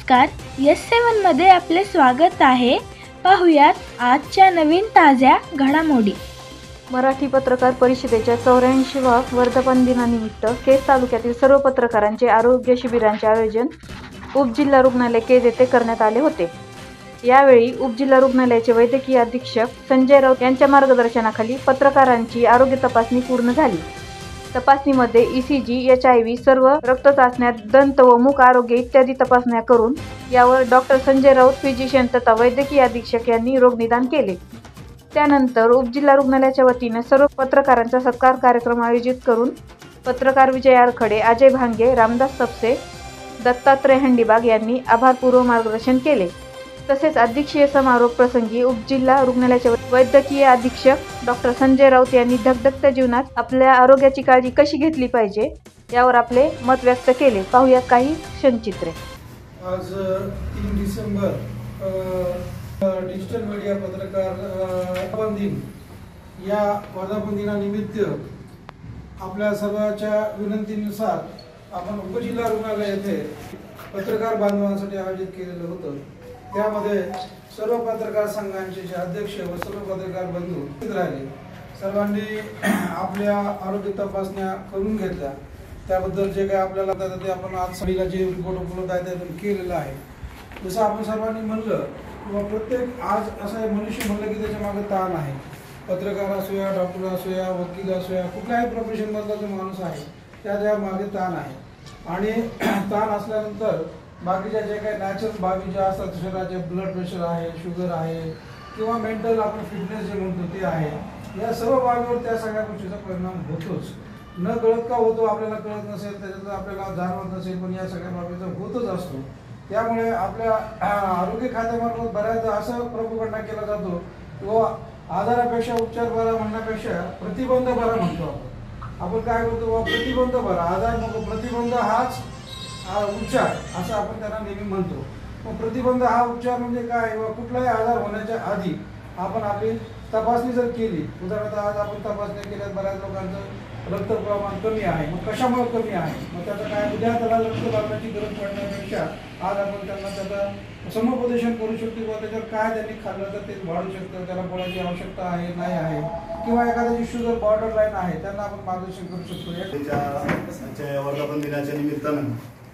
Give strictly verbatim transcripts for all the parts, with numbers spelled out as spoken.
नमस्कार, एस सेवन मध्ये आपले स्वागत आहे। पाहुयात आजच्या नवीन ताज्या घडामोडी। मराठी पत्रकार परिषदेच्या चौऱ्याऐंशीव्या वर्धापन दिनानिमित्त केज तालुक्यातील सर्व पत्रकारांचे आरोग्य शिबिरांचे आयोजन उपजिल्हा रुग्णालय केज येथे करण्यात आले होते। यावेळी उपजिल्हा रुग्णालयाचे वैद्यकीय अधीक्षक संजय राऊत यांच्या मार्गदर्शनाखाली पत्रकारांची आरोग्य तपासणी पूर्ण झाली। तपासणीमध्ये ईसीजी, एच आय व्ही, सर्व रक्त चाचण्या, दंत व मुख आरोग्य इत्यादी तपासण्या करून यावर डॉक्टर संजय राऊत, फिजिशियन तथा वैद्यकीय अधीक्षक यांनी रोगनिदान केले। त्यानंतर उपजिल्हा रुग्णालयाच्या वतीने सर्व पत्रकारांचा सत्कार कार्यक्रम आयोजित करून पत्रकार विजय आरखडे, अजय भांगे, रामदास सपसे, दत्तात्रय हंडीबाग यांनी आभारपूर्व मार्गदर्शन केले। तसेच अध्यक्षीय समारोप प्रसंगी उपजिल्हा रुग्णालयाचे वैद्यकीय अधीक्षक डॉक्टर संजय राऊत यांनी धगधगत्या जीवनात आपल्या आरोग्याची काळजी कशी घेतली पाहिजे यावर आपले मत व्यक्त केले। पाहूया काही क्षणचित्रे। आज तीन डिसेंबर डिजिटल मीडिया पत्रकार दिन या वर्धापन दिनानिमित्त आपल्या सर्वांच्या विनंतीनुसार आपण उपजिल्हा रुग्णालय येथे पत्रकार बांधवांसाठी आयोजित केलेलं होतं। त्यामध्ये सर्व पत्रकार संघांचे जे अध्यक्ष व सर्व पत्रकार बंधू उपस्थित राहिले। सर्वांनी आपल्या आरोग्य तपासण्या करून घेतल्या। त्याबद्दल जे काही आपल्याला ते आपण आज सभेला जे रिपोर्ट उपलब्ध आहे त्यातून केलेलं आहे। जसं आपण सर्वांनी म्हणलं किंवा प्रत्येक आज असं मनुष्य म्हणलं की त्याच्या मागे ताण आहे। पत्रकार असो या डॉक्टर असो या वकील असो या कुठल्याही प्रोफेशन मधला जो माणूस आहे त्याच्या मागे ताण आहे। आणि ताण असल्यानंतर बाकीच्या जे काही नॅचरल बाबी ज्या असतात, शरीराचे ब्लड प्रेशर आहे, शुगर आहे किंवा मेंटल आपण फिटनेस जे म्हणतो ते आहे, या सर्व बाबीवर त्या सगळ्या गोष्टीचा परिणाम होतोच। न कळत का होतो आपल्याला कळत नसेल, त्याच्यात आपल्याला जाणवत नसेल, पण या सगळ्या बाबीचा होतच असतो। त्यामुळे आपल्या आरोग्य खात्यामार्फत बऱ्याचदा असं प्रोपगंडा केला जातो किंवा आजारापेक्षा उपचार बरा म्हणण्यापेक्षा प्रतिबंध बरा म्हणतो आपण। आपण काय करतो, प्रतिबंध बरा, आजार नको, प्रतिबंध हाच उपचार असं आपण त्यांना नेहमी म्हणतो। मग प्रतिबंध हा उपचार म्हणजे काय, किंवा कुठलाही आजार होण्याच्या आधी आपण आपली तपासणी जर केली, उदाहरणार्थ आज आपण तपासणी केल्यात बऱ्याच लोकांचं रक्त प्रमाण कमी आहे, मग कशामुळे कमी आहे, मग त्याचं काय, उद्या त्याला रक्त लागण्याची गरज पडण्यापेक्षा आज आपण त्यांना त्याचं समुपदेशन करू शकतो किंवा त्याच्यावर काय त्यांनी खाल्लं तर ते वाढू शकतं, त्याला गोळ्याची आवश्यकता आहे नाही आहे, किंवा एखाद्याची शुगर बॉर्डर लाईन आहे त्यांना आपण मार्गदर्शन करू शकतो। वर्धापन दिनाच्या निमित्तानं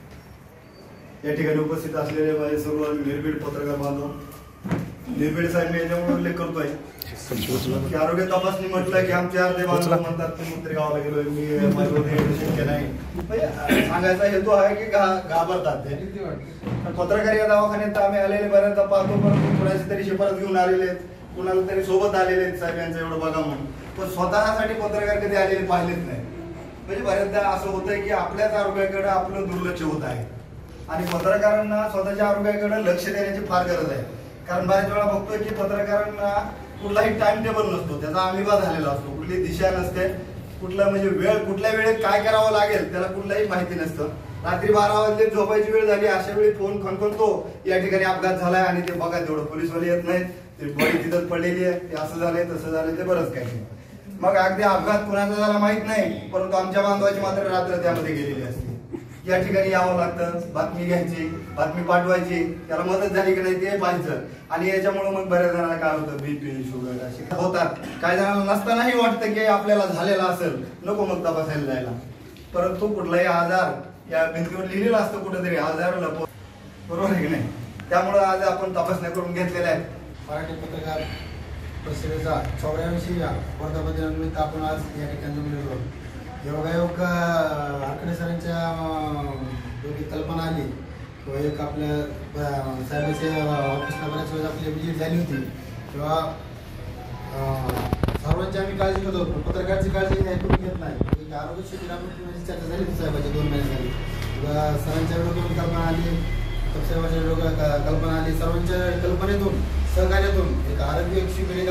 या ठिकाणी उपस्थित असलेले माझे सर्व निर्भीड पत्रकार बांधव, निर्भीड साहेब मी याच्यामुळे उल्लेख करतोय की आरोग्य तपासणी म्हटलं की आमचे अर्धे बांधव म्हणतात की मुत्री गावाला गेलोय मी, माझ्यावर शक्य नाही। सांगायचा हेतू आहे की घाबरतात ते पत्रकार या दवाखान्यात आम्ही आलेले बऱ्याचदा पाहतो, पण कुणाची तरी शिफारस घेऊन आलेले आहेत, कुणाला तरी सोबत आलेले आहेत साहेब यांचं एवढं बघा म्हणून, पण स्वतःसाठी पत्रकार कधी आलेले पाहिलेच नाही। म्हणजे बऱ्याचदा असं होतंय की आपल्याच आरोग्याकडे आपलं दुर्लक्ष होत आहे आणि पत्रकारांना स्वतःच्या आरोग्याकडे लक्ष देण्याची फार गरज आहे। कारण बऱ्याच वेळा बघतोय की पत्रकारांना कुठलाही टाइम टेबल नसतो, त्याचा अमिबा झालेला असतो, कुठली दिशा नसते, कुठला म्हणजे वेळ कुठल्या वेळेत काय करावं लागेल त्याला कुठलाही माहिती नसतं। रात्री बारा वाजले झोपायची वेळ झाली, अशा वेळी फोन खणखणतो या ठिकाणी अपघात झालाय आणि ते बघा तेवढं पोलीसवाले येत नाहीत, ते बॉडी तिथंच पडलेली आहे, ते असं झालंय तसं झालंय, ते बरंच काही नाही। मग अगदी अपघात कुणाचा झाला माहित नाही, परंतु आमच्या बांधवाची मात्र रात्र त्यामध्ये गेलेली असते। या ठिकाणी यावं लागतं, बातमी घ्यायची, बातमी पाठवायची, त्याला मदत झाली की नाही ते पाहायचं। आणि याच्यामुळे मग बऱ्याच जणांना काय होतं, बीपी शुगर असे होतात। काही जणांना नसतानाही वाटतं की आपल्याला झालेला असेल, नको मग तपासायला जायला, परंतु कुठलाही आजार या भिंतीवर लिहिलेलं असतं कुठेतरी, आजार लपव, बरोबर आहे की नाही। त्यामुळे आज आपण तपासण्या करून घेतलेल्या आहेत। मराठी पत्रकार परिषदेचा चौऱ्याऐंशी वर्धापन दिनानिमित्त आपण आज या ठिकाणी जमलेलो आहोत। योगायोग आरखडे सरांच्या डोक्यात कल्पना आली किंवा एक आपल्या साहेबांच्या ऑफिसला बऱ्याच वेळेस आपली विजिट झाली होती तेव्हा सर्वांची आम्ही काळजी घेत होतो, पत्रकाराची काळजी ऐकून घेत नाही। आरोग्य शिबिर आपण चर्चा झाली होती साहेबांच्या दोन महिने झाली, किंवा सरांच्या डोक्यातून कल्पना आली, साहेबांच्या डोक्यात कल्पना आली, सर्वांच्या कल्पनेतून सहकार्यातून एक आरोग्य शिबिर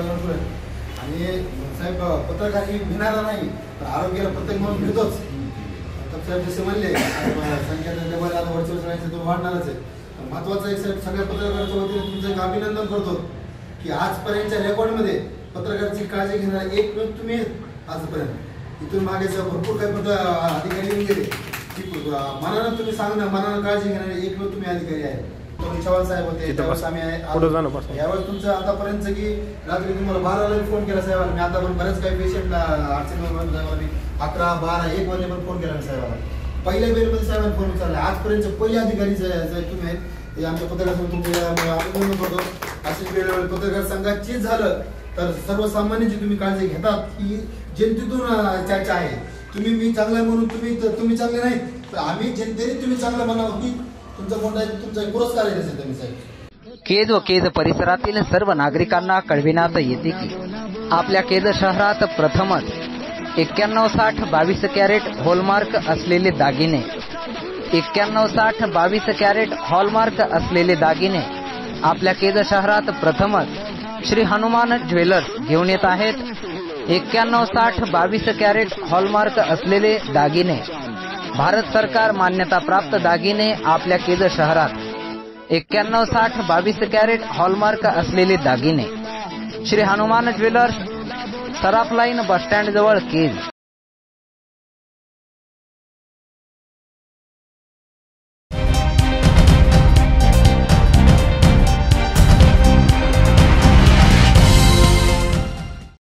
आणि साहेब पत्रकार ही भिणारा नाही, तर आरोग्याला प्रत्येक म्हणून मिळतोच। साहेब जसे म्हणले संख्या डबल आता वरच्या सगळ्यांचं तो वाढणारच आहे। महत्वाचं एक साहेब सगळ्या पत्रकारांच्या वतीने तुमचं एक अभिनंदन करतो की आजपर्यंतच्या रेकॉर्डमध्ये पत्रकाराची काळजी घेणारा एक तुम्ही आजपर्यंत, इथून मागे भरपूर काही पत्र अधिकारी गेले की मनानं तुम्ही सांगणं मनानं काळजी घेणारे एक वेळ तुम्ही अधिकारी आहे. तुम्ही चव्हाण साहेब होते त्यावेळेस आम्ही यावेळेस तुमचं आतापर्यंत की रात्री तुम्हाला बाराला फोन केला साहेबांना. मी आता पण बऱ्याच काही पेशंटला अडचणी अकरा बारा एक वाजले पण फोन केला साहेबांना. पहिल्या बेलमध्ये साहेबांनी फोन उचलला. आजपर्यंत पहिले अधिकारी तुम्ही आहेत ते आमच्या पत्रकार तुमचे होतो. अशी वेळोवेळी पत्रकार संघात चीज झालं तर सर्वसामान्यांची तुम्ही काळजी घेतात ही जनतेतून चर्चा आहे. तुम्ही मी चांगला म्हणून तुम्ही तुम्ही चांगले नाही तर आम्ही जनतेने तुम्ही चांगलं म्हणावं की तुमचा मोठा तुमचा पुरस्कार आहे तुम्ही साहेब. केज व केज परिसरातील सर्व नागरिकांना कळविण्यात येते की आपल्या केज शहरात प्रथमच एक्क्याण्णव साठ बावीस कॅरेट हॉलमार्क असलेले दागिने एक्क्याण्णव साठ बावीस कॅरेट हॉलमार्क असलेले दागिने आपल्या केज शहरात प्रथमच श्री हनुमान ज्वेलर्स घेऊन येत आहेत. एक्क्याण्णव साठ बावीस कॅरेट हॉलमार्क असलेले दागिने भारत सरकार मान्यता प्राप्त दागिने आपल्या केज शहरात एक्क्याण्णव साठ बावीस कॅरेट हॉलमार्क असलेले दागिने श्री हनुमान ज्वेलर्स सराफ लाईन बस स्टँड जवळ केज.